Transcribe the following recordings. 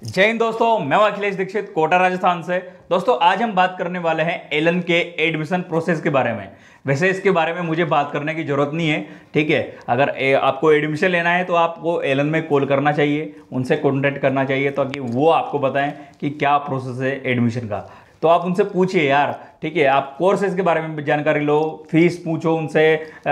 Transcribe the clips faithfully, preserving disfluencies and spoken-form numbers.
जय हिंद दोस्तों, मैं हूं अखिलेश दीक्षित कोटा राजस्थान से। दोस्तों आज हम बात करने वाले हैं एलन के एडमिशन प्रोसेस के बारे में। वैसे इसके बारे में मुझे बात करने की ज़रूरत नहीं है, ठीक है। अगर ए, आपको एडमिशन लेना है तो आपको एलन में कॉल करना चाहिए, उनसे कॉन्टैक्ट करना चाहिए ताकि वो आपको बताएं कि क्या प्रोसेस है एडमिशन का। तो आप उनसे पूछिए यार, ठीक है। आप कोर्सेज के बारे में जानकारी लो, फीस पूछो उनसे,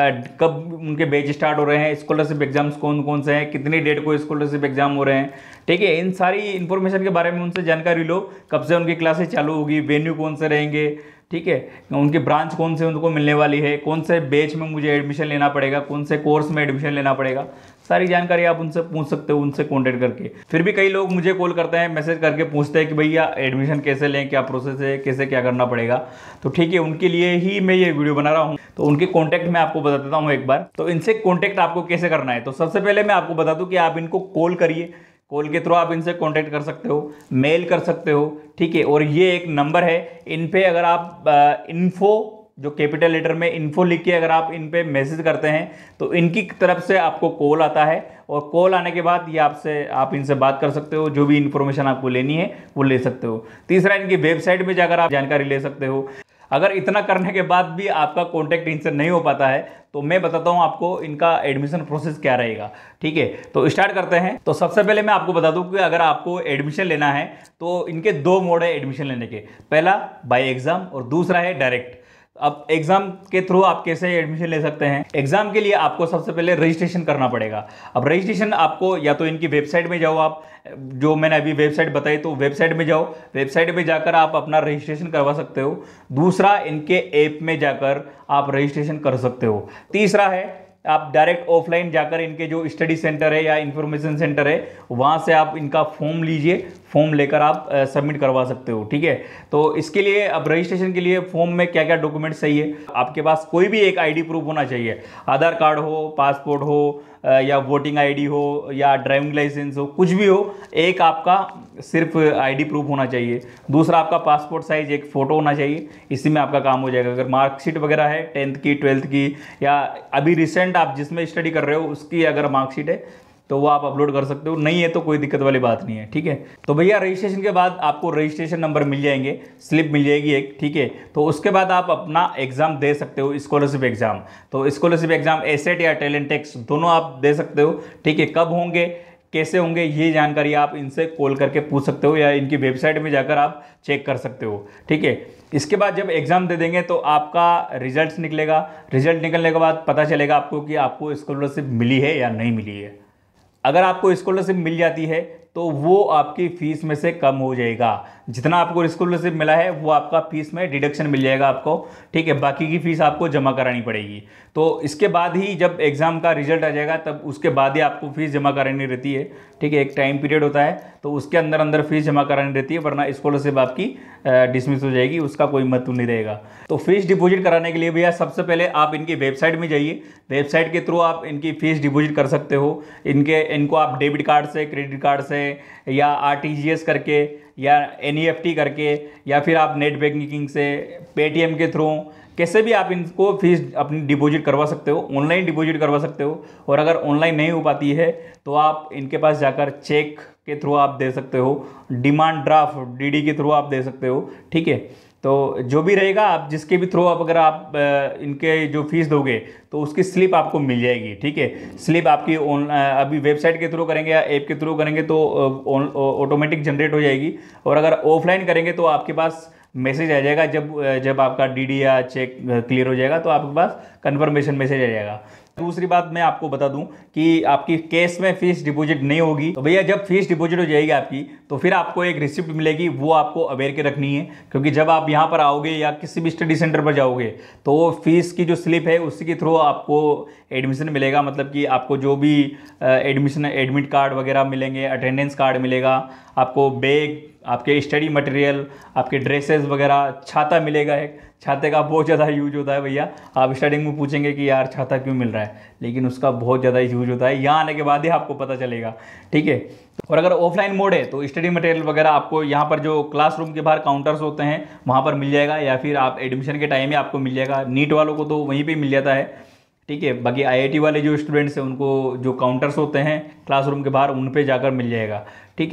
कब उनके बैच स्टार्ट हो रहे हैं, स्कॉलरशिप एग्जाम्स कौन कौन से हैं, कितनी डेट को स्कॉलरशिप एग्जाम हो रहे हैं, ठीक है। इन सारी इन्फॉर्मेशन के बारे में उनसे जानकारी लो। कब से उनकी क्लासेस चालू होगी, वेन्यू कौन से रहेंगे, ठीक है, उनकी ब्रांच कौन से उनको मिलने वाली है, कौन से बैच में मुझे एडमिशन लेना पड़ेगा, कौन से कोर्स में एडमिशन लेना पड़ेगा, सारी जानकारी आप उनसे पूछ सकते हो, उनसे कॉन्टेक्ट करके। फिर भी कई लोग मुझे कॉल करते हैं, मैसेज करके पूछते हैं कि भैया एडमिशन कैसे लें, क्या प्रोसेस है, कैसे क्या करना पड़ेगा। तो ठीक है, उनके लिए ही मैं ये वीडियो बना रहा हूँ। तो उनके कॉन्टैक्ट मैं आपको बता देता हूँ एक बार। तो इनसे कॉन्टैक्ट आपको कैसे करना है, तो सबसे पहले मैं आपको बता दूँ कि आप इनको कॉल करिए। कॉल के थ्रू आप इनसे कांटेक्ट कर सकते हो, मेल कर सकते हो, ठीक है। और ये एक नंबर है, इन पे अगर आप इन्फो जो कैपिटल लेटर में इन्फो लिख के अगर आप इन पे मैसेज करते हैं तो इनकी तरफ से आपको कॉल आता है। और कॉल आने के बाद ये आपसे आप इनसे बात कर सकते हो, जो भी इन्फॉर्मेशन आपको लेनी है वो ले सकते हो। तीसरा, इनकी वेबसाइट में जाकर आप जानकारी ले सकते हो। अगर इतना करने के बाद भी आपका कॉन्टैक्ट इनसे नहीं हो पाता है तो मैं बताता हूं आपको इनका एडमिशन प्रोसेस क्या रहेगा, ठीक है। तो स्टार्ट करते हैं। तो सबसे पहले मैं आपको बता दूं कि अगर आपको एडमिशन लेना है तो इनके दो मोड है एडमिशन लेने के। पहला बाय एग्जाम और दूसरा है डायरेक्ट। अब एग्जाम के थ्रू आप कैसे एडमिशन ले सकते हैं। एग्जाम के लिए आपको सबसे पहले रजिस्ट्रेशन करना पड़ेगा। अब रजिस्ट्रेशन आपको या तो इनकी वेबसाइट में जाओ, आप जो मैंने अभी वेबसाइट बताई तो वेबसाइट में जाओ, वेबसाइट में जाकर आप अपना रजिस्ट्रेशन करवा सकते हो। दूसरा, इनके ऐप में जाकर आप रजिस्ट्रेशन कर सकते हो। तीसरा है आप डायरेक्ट ऑफलाइन जाकर इनके जो स्टडी सेंटर है या इंफॉर्मेशन सेंटर है वहाँ से आप इनका फॉर्म लीजिए, फॉर्म लेकर आप सबमिट करवा सकते हो, ठीक है। तो इसके लिए अब रजिस्ट्रेशन के लिए फॉर्म में क्या क्या डॉक्यूमेंट चाहिए, आपके पास कोई भी एक आईडी प्रूफ होना चाहिए। आधार कार्ड हो, पासपोर्ट हो, या वोटिंग आईडी हो, या ड्राइविंग लाइसेंस हो, कुछ भी हो, एक आपका सिर्फ आईडी प्रूफ होना चाहिए। दूसरा, आपका पासपोर्ट साइज एक फ़ोटो होना चाहिए, इसी में आपका काम हो जाएगा। अगर मार्कशीट वगैरह है टेंथ की, ट्वेल्थ की, या अभी रिसेंट आप जिसमें स्टडी कर रहे हो उसकी अगर मार्कशीट है तो वो आप अपलोड कर सकते हो। नहीं है तो कोई दिक्कत वाली बात नहीं है, ठीक है। तो भैया रजिस्ट्रेशन के बाद आपको रजिस्ट्रेशन नंबर मिल जाएंगे, स्लिप मिल जाएगी एक, ठीक है। तो उसके बाद आप अपना एग्जाम दे सकते हो, स्कॉलरशिप एग्जाम। तो स्कॉलरशिप एग्जाम एसेट या टैलेंट टेस्ट दोनों आप दे सकते हो, ठीक है। कब होंगे, कैसे होंगे, ये जानकारी आप इनसे कॉल करके पूछ सकते हो या इनकी वेबसाइट में जाकर आप चेक कर सकते हो, ठीक है। इसके बाद जब एग्ज़ाम दे देंगे तो आपका रिजल्ट निकलेगा। रिजल्ट निकलने के बाद पता चलेगा आपको कि आपको स्कॉलरशिप मिली है या नहीं मिली है। अगर आपको स्कॉलरशिप मिल जाती है तो वो आपकी फ़ीस में से कम हो जाएगा। जितना आपको स्कॉलरशिप मिला है वो आपका फीस में डिडक्शन मिल जाएगा आपको, ठीक है। बाकी की फ़ीस आपको जमा करानी पड़ेगी। तो इसके बाद ही जब एग्ज़ाम का रिजल्ट आ जाएगा तब उसके बाद ही आपको फ़ीस जमा करानी रहती है, ठीक है। एक टाइम पीरियड होता है तो उसके अंदर अंदर फीस जमा करानी रहती है, वरना स्कॉलरशिप आपकी डिसमिस हो जाएगी, उसका कोई महत्व नहीं रहेगा। तो फीस डिपॉजिट कराने के लिए भैया सबसे पहले आप इनकी वेबसाइट में जाइए। वेबसाइट के थ्रू आप इनकी फ़ीस डिपॉजिट कर सकते हो। इनके इनको आप डेबिट कार्ड से, क्रेडिट कार्ड से, या आरटीजीएस करके, या एनईएफटी करके, या फिर आप नेट बैंकिंग से, पेटीएम के थ्रू, कैसे भी आप इनको फीस अपनी डिपॉजिट करवा सकते हो। ऑनलाइन डिपॉजिट करवा सकते हो। और अगर ऑनलाइन नहीं हो पाती है तो आप इनके पास जाकर चेक के थ्रू आप दे सकते हो, डिमांड ड्राफ्ट डीडी के थ्रू आप दे सकते हो, ठीक है। तो जो भी रहेगा आप जिसके भी थ्रू आप अगर आप इनके जो फीस दोगे तो उसकी स्लिप आपको मिल जाएगी, ठीक है। स्लिप आपकी ऑन अभी वेबसाइट के थ्रू करेंगे या ऐप के थ्रू करेंगे तो ऑटोमेटिक जनरेट हो जाएगी। और अगर ऑफलाइन करेंगे तो आपके पास मैसेज आ जाएगा, जब जब आपका डीडी या चेक क्लियर हो जाएगा तो आपके पास कन्फर्मेशन मैसेज आ जाएगा। दूसरी बात मैं आपको बता दूं कि आपकी केस में फीस डिपॉजिट नहीं होगी। तो भैया जब फीस डिपॉजिट हो जाएगी आपकी तो फिर आपको एक रिसिप्ट मिलेगी, वो आपको अवेयर के रखनी है। क्योंकि जब आप यहाँ पर आओगे या किसी भी स्टडी सेंटर पर जाओगे तो वो फीस की जो स्लिप है उसी के थ्रू आपको एडमिशन मिलेगा। मतलब कि आपको जो भी एडमिशन एडमिट कार्ड वगैरह मिलेंगे, अटेंडेंस कार्ड मिलेगा, आपको बैग, आपके स्टडी मटेरियल, आपके ड्रेसेस वगैरह, छाता मिलेगा। एक छाते का बहुत ज़्यादा यूज होता है भैया। आप स्टार्टिंग में पूछेंगे कि यार छाता क्यों मिल रहा है, लेकिन उसका बहुत ज़्यादा यूज होता है। यहाँ आने के बाद ही आपको पता चलेगा, ठीक है। और अगर ऑफलाइन मोड है तो स्टडी मटेरियल वगैरह आपको यहाँ पर जो क्लासरूम के बाहर काउंटर्स होते हैं वहाँ पर मिल जाएगा, या फिर आप एडमिशन के टाइम में आपको मिल जाएगा। नीट वालों को तो वहीं पर मिल जाता है, ठीक है। बाकी आईआईटी वाले जो स्टूडेंट्स हैं उनको जो काउंटर्स होते हैं क्लासरूम के बाहर उन पे जाकर मिल जाएगा, ठीक है।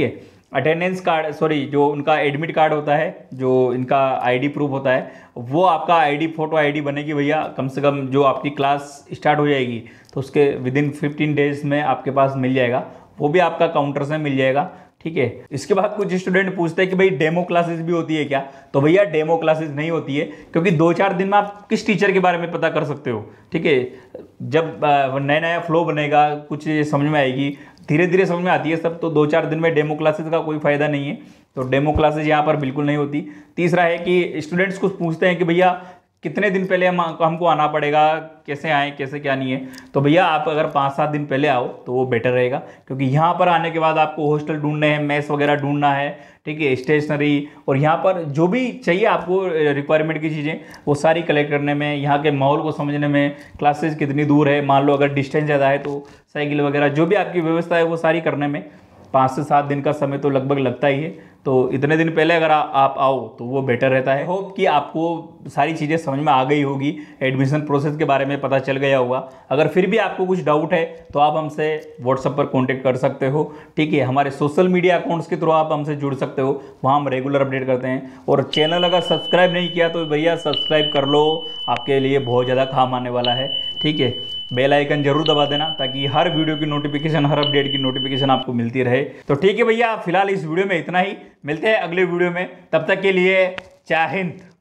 अटेंडेंस कार्ड, सॉरी जो उनका एडमिट कार्ड होता है, जो इनका आईडी प्रूफ होता है, वो आपका आईडी फोटो आईडी बनेगी भैया कम से कम जो आपकी क्लास स्टार्ट हो जाएगी तो उसके विद इन फिफ्टीन डेज में आपके पास मिल जाएगा, वो भी आपका काउंटर से मिल जाएगा। ठीक है। इसके बाद कुछ स्टूडेंट पूछते हैं कि भाई डेमो क्लासेस भी होती है क्या? तो भैया डेमो क्लासेस नहीं होती है, क्योंकि दो चार दिन में आप किस टीचर के बारे में पता कर सकते हो। ठीक है। जब नया नया फ्लो बनेगा, कुछ समझ में आएगी, धीरे धीरे समझ में आती है सब, तो दो चार दिन में डेमो क्लासेस का कोई फायदा नहीं है। तो डेमो क्लासेस यहाँ पर बिल्कुल नहीं होती। तीसरा है कि स्टूडेंट्स कुछ पूछते हैं कि भैया कितने दिन पहले हम हमको आना पड़ेगा, कैसे आए, कैसे क्या नहीं है। तो भैया आप अगर पाँच सात दिन पहले आओ तो वो बेटर रहेगा, क्योंकि यहाँ पर आने के बाद आपको हॉस्टल ढूंढने हैं, मेस वगैरह ढूंढना है, ठीक है, स्टेशनरी, और यहाँ पर जो भी चाहिए आपको रिक्वायरमेंट की चीज़ें वो सारी कलेक्ट करने में, यहाँ के माहौल को समझने में, क्लासेस कितनी दूर है, मान लो अगर डिस्टेंस ज़्यादा है तो साइकिल वगैरह जो भी आपकी व्यवस्था है वो सारी करने में पाँच से सात दिन का समय तो लगभग लगता ही है। तो इतने दिन पहले अगर आ, आप आओ तो वो बेटर रहता है। होप कि आपको सारी चीज़ें समझ में आ गई होगी, एडमिशन प्रोसेस के बारे में पता चल गया होगा। अगर फिर भी आपको कुछ डाउट है तो आप हमसे व्हाट्सएप पर कांटेक्ट कर सकते हो। ठीक है। हमारे सोशल मीडिया अकाउंट्स के थ्रू आप हमसे जुड़ सकते हो, वहाँ हम रेगुलर अपडेट करते हैं। और चैनल अगर सब्सक्राइब नहीं किया तो भैया सब्सक्राइब कर लो, आपके लिए बहुत ज़्यादा काम आने वाला है। ठीक है। बेल आइकन जरूर दबा देना ताकि हर वीडियो की नोटिफिकेशन, हर अपडेट की नोटिफिकेशन आपको मिलती रहे। तो ठीक है भैया, फिलहाल इस वीडियो में इतना ही, मिलते हैं अगले वीडियो में, तब तक के लिए जय हिंद।